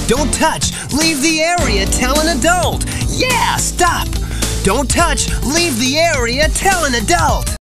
Don't touch. Leave the area. Tell an adult. Yeah, stop. Don't touch. Leave the area. Tell an adult.